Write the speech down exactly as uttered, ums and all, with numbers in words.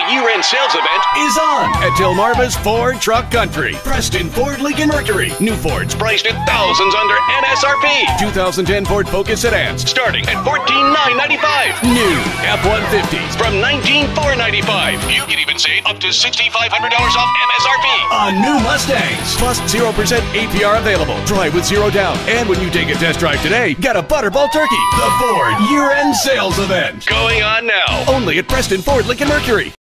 year-end sales event is on at Delmarva's Ford Truck Country. Preston, Ford, Lincoln, Mercury. New Fords priced at thousands under N S R P. twenty ten Ford Focus sedans Starting at fourteen thousand nine hundred ninety-five dollars. New F one fifties From nineteen thousand four hundred ninety-five dollars. You can even save up to six thousand five hundred dollars off M S R P. on new Mustangs. Plus zero percent A P R available. Drive with zero down. And when you take a test drive today, get a Butterball Turkey. The Ford year-end sales event. Going on now. Only at Preston, Ford, Lincoln, Mercury.